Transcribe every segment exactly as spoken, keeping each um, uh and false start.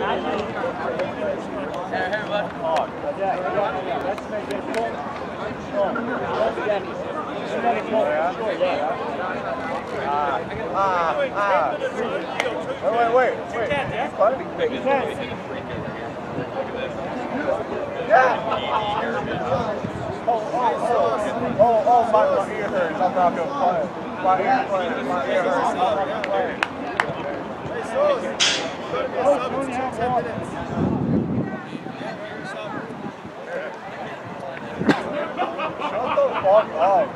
Ah, ah. Wait, wait, wait. Wait. Yeah. Oh, oh, oh. Oh, oh, my, my ear hurts. I'm not going to play. My ear hurts. My ear hurts. I'm not going to play. Shut the fuck up.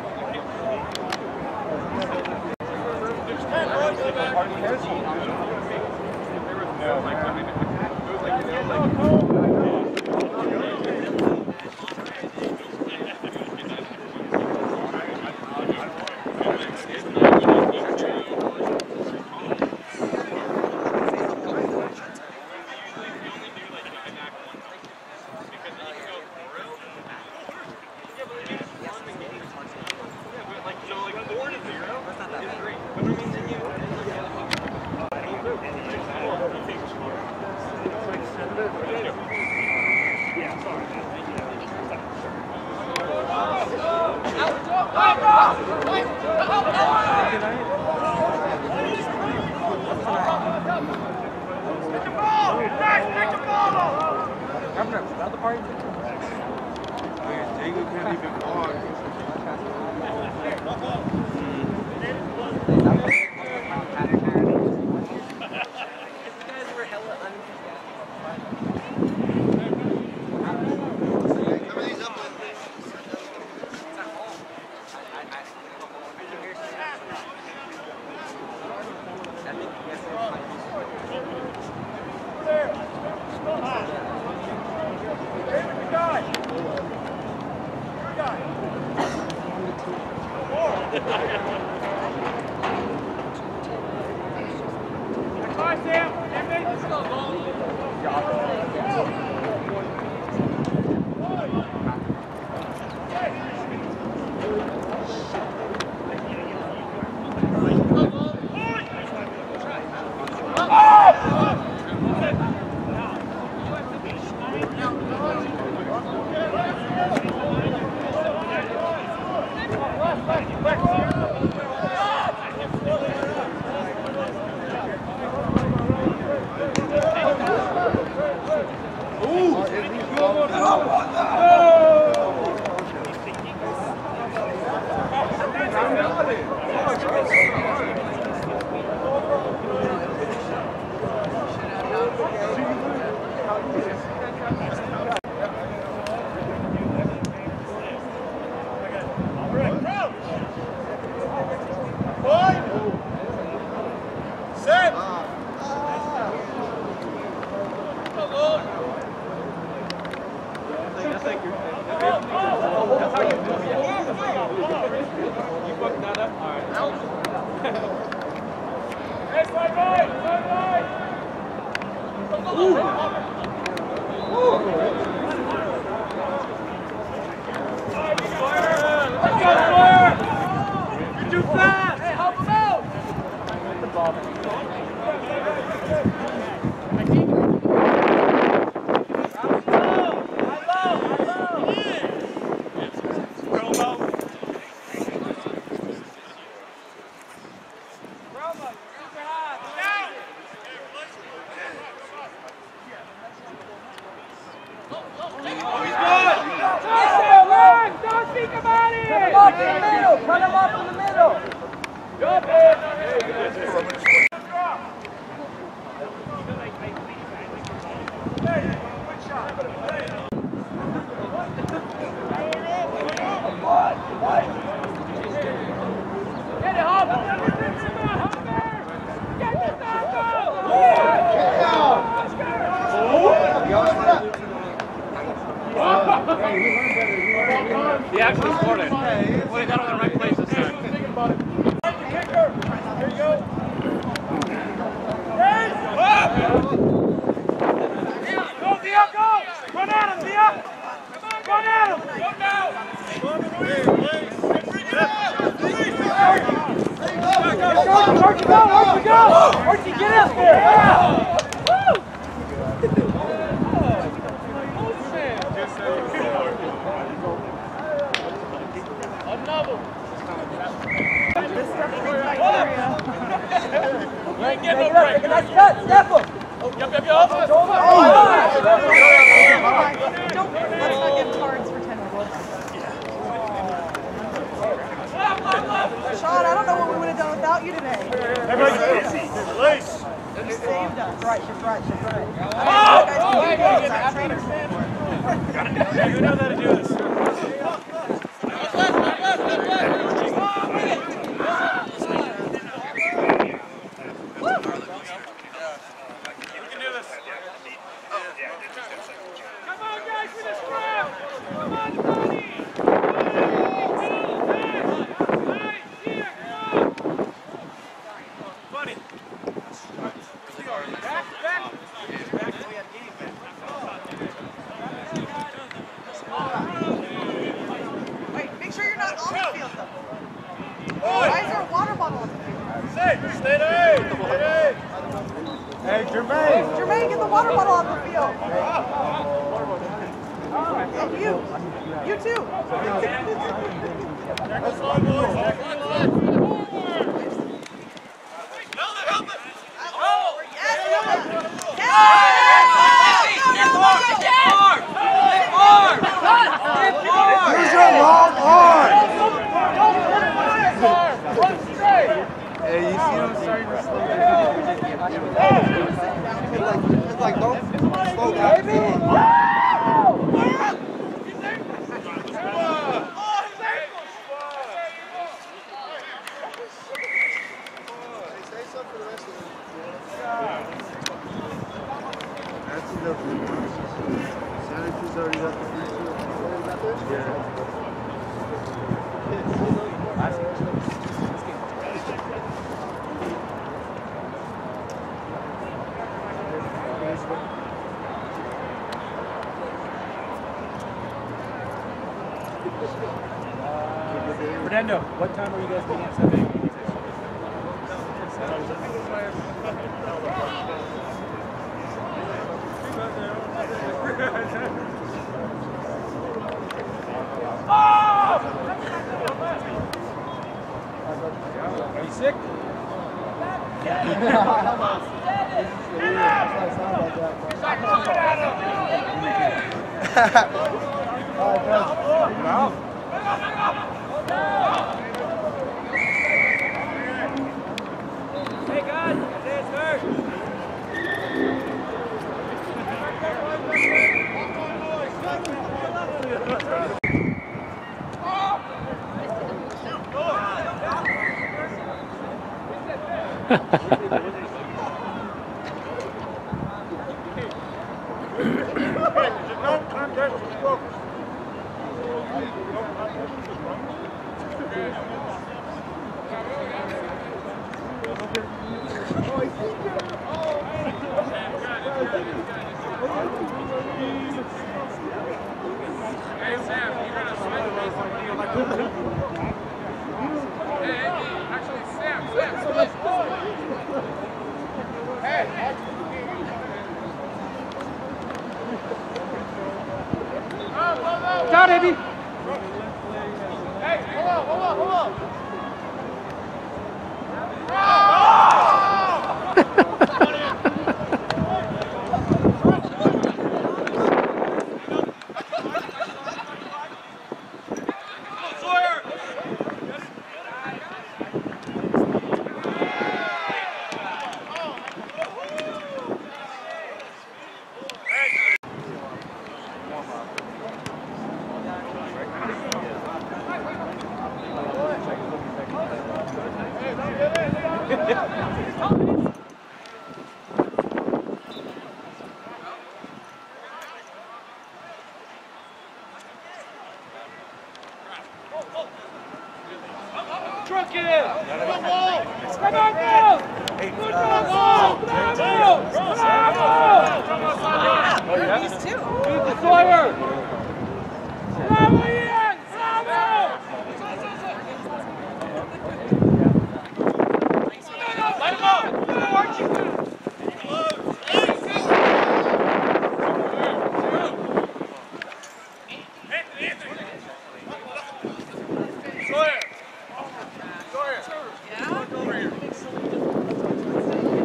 He actually scored it. Well, he got on the right place this time. Here you go. Go, Dia, go! Run at him, Dia! Run at him! Go now! Archie, go! Archie, go! Archie, get up there! Yeah. Woo! ain't getting no break. Nice cut, step him. Yup, yup, yup. Oh, Don't, let's not give cards for ten minutes. Sean, I don't know what we would have done without you today. Everybody's busy. Release. You saved us. right, she's right, she's right. I don't know you guys can do trainers. You know how to do this. Wait, make sure you're not on the field though. Why is there a water bottle on the field? Stay, stay there. Stay there. Hey, Jermaine. Jermaine, get the water bottle on the field. And you. You too. Use your long arm. Hey, you see them starting to slow down? It's like, it's like, don't slow down. Fernando, what time are you guys being at seven? Are you sick? No. Hey guys, it's hurt. Down, baby. Hey, hold on, hold on, hold on. Truck it in. Come on, ball. Come on, ball. Good ball. Bravo. Bravo. These two. Beat the Sawyer. Bravo, Ian. Bravo. Let him go. Go, Archie. Yeah?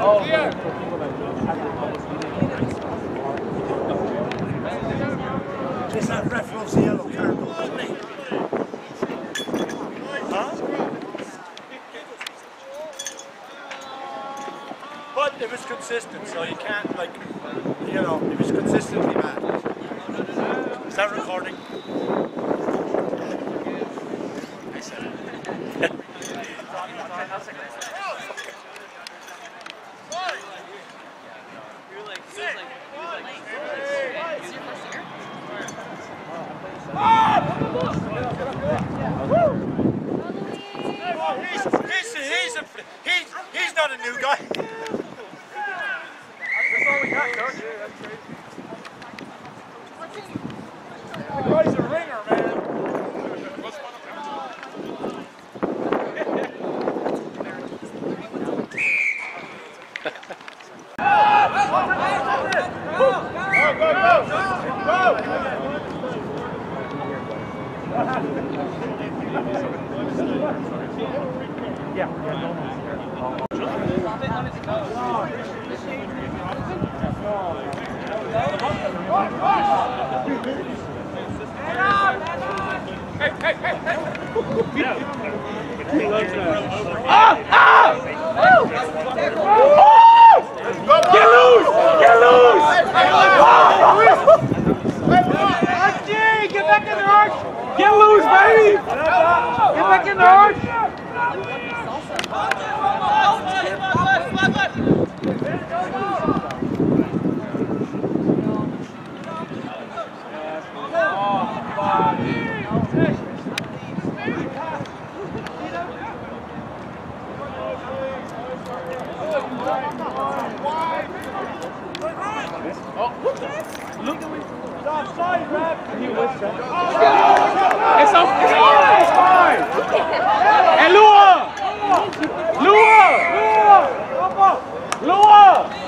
Just that ref loves the yellow card, doesn't he? Huh? But it was consistent, so you can't, like, you know, it was consistently bad. Is that recording? I said it. He's, he's, he's, a, he's, he's not a new guy. That's all we got, coach. The guy's a ringer, man. Go, go, go! Yeah. Hey, hey, hey, hey! Ah! Ah! Get loose! Get loose! Get back in the arch! Get loose, baby! Get back in the arch! It's off. It's fine. It's fine. Hey, Lua! Lua! Lua! Lua!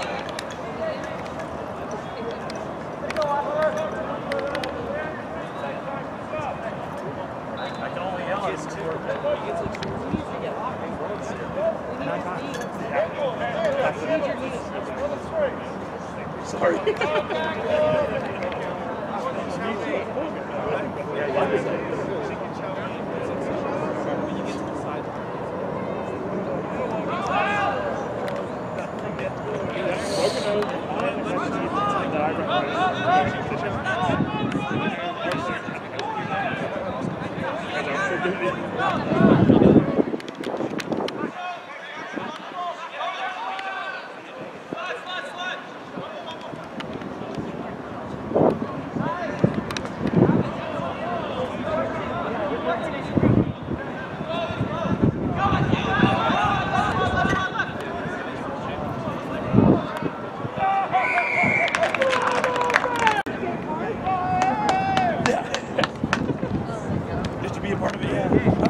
I can only yell at his two. Sorry. Just to be a part of it, yeah.